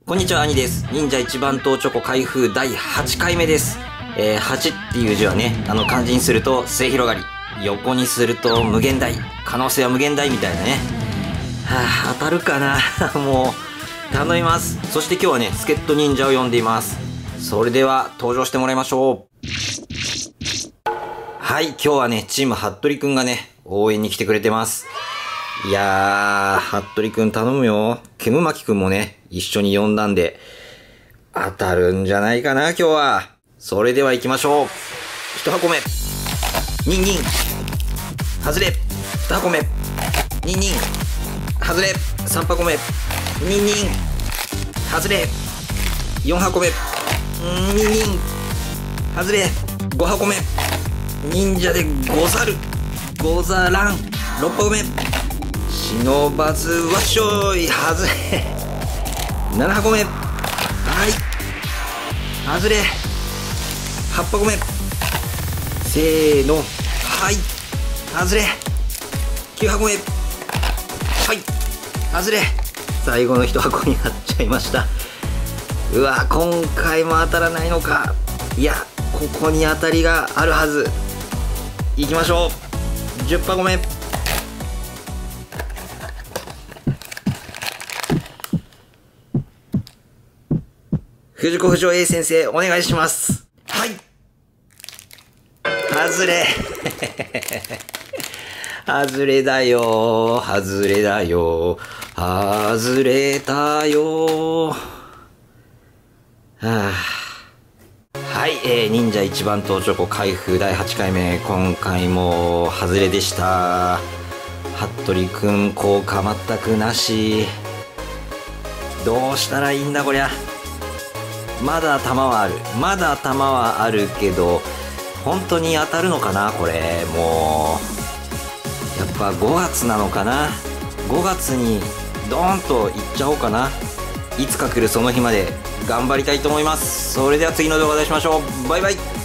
こんにちは、兄です。忍者一番塔チョコ開封第8回目です。8っていう字はね、漢字にすると末広がり、横にすると無限大、可能性は無限大みたいなね。はあ、当たるかなもう、頼みます。そして今日はね、助っ人忍者を呼んでいます。それでは、登場してもらいましょう。はい、今日はね、チーム服部くんがね、応援に来てくれてます。いやー、服部くん頼むよ。ケムマキくんもね、一緒に呼んだんで、当たるんじゃないかな、今日は。それでは行きましょう。1箱目。ニンニン。外れ。2箱目。ニンニン。外れ。3箱目。ニンニン。外れ。4箱目。ニンニン。外れ。5箱目。忍者でござる。ござらん。6箱目。忍ばずわっしょい。外れ。7箱目。はい。外れ。8箱目。せーの。はい。外れ。9箱目。はい。外れ。最後の1箱になっちゃいました。うわ、今回も当たらないのか。いや、ここに当たりがあるはず。いきましょう。10箱目。藤子不二雄 A 先生、お願いします。はい。外れ。外れだよ。外れだよ。外れたよ。はあ、はい、忍者一番塔チョコ開封第8回目。今回も外れでした。服部くん効果全くなし。どうしたらいいんだこりゃ。まだ弾はある。まだ弾はあるけど、本当に当たるのかなこれ。もう、やっぱ5月なのかな。5月にドーンといっちゃおうかな。いつか来るその日まで頑張りたいと思います。それでは次の動画でお会いしましょう。バイバイ。